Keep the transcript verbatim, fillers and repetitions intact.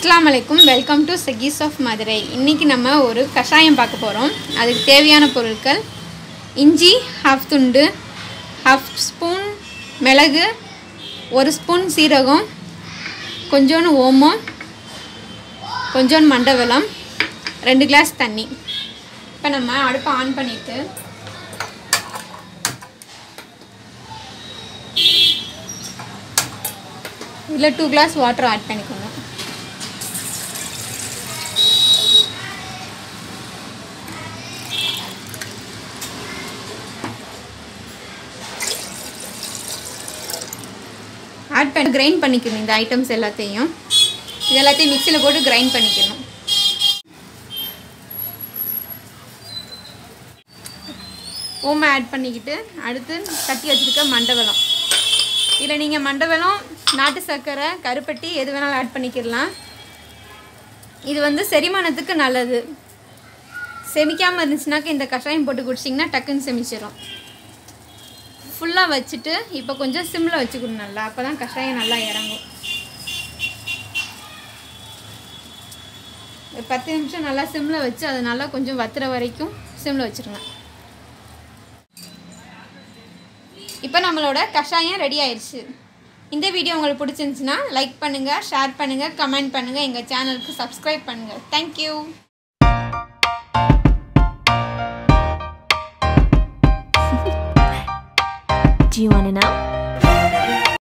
अस्सलाम वालेकुम welcome to सगीस ऑफ मदुரை இன்னைக்கு நம்ம ஒரு கஷாயம் பார்க்க போறோம் அதுக்கு தேவையான பொருட்கள் இஞ்சி half துண்டு half ஸ்பூன் மிளகு ஒரு ஸ்பூன் சீரகம் கொஞ்சோண்டு ஓமம் கொஞ்சோண்டு மண்டவெல்லம் ரெண்டு கிளாஸ் தண்ணி இப்போ நம்ம அடுப்பை ஆன் பண்ணிட்டு இதுல two glass water add பண்ணிக்கணும் add பண்ணி grind பண்ணிக்கணும் இந்த ஐட்டम्स எல்லாத்தையும் இது எல்லாத்தையும் மிக்ஸில போட்டு grind பண்ணிக்கணும் ஓம add பண்ணிக்கிட்டு அடுத்து தட்டி வச்சிருக்க மண்டவெல்லம் இல்ல நீங்க மண்டவெல்லம் நாட்டு சக்கரை கருப்பட்டி எது வேணாலும் ஆட் பண்ணிக்கலாம் இது வந்து செரிமானத்துக்கு நல்லது செமிக்காம இருந்துச்சுனாக்க இந்த கஷாயம் போட்டு குடிச்சீங்கன்னா டக்குன்னு செமிச்சிரும் ஃபுல்லா வச்சிட்டு இப்போ கொஞ்சம் சிம்ல வச்சுக்கணும் நல்லா அப்பதான் கஷாயம் நல்லா இறங்கும் ஒரு பத்து நிமிஷம் நல்லா சிம்ல வச்சு அது நல்லா கொஞ்சம் வத்துற வரைக்கும் சிம்ல வச்சிருங்க இப்போ நம்மளோட கஷாயம் ரெடி ஆயிருச்சு இந்த வீடியோ உங்களுக்கு பிடிச்சிருந்துச்சுனா லைக் பண்ணுங்க ஷேர் பண்ணுங்க கமெண்ட் பண்ணுங்க எங்க சேனலுக்கு Subscribe பண்ணுங்க Thank you Do you want to know?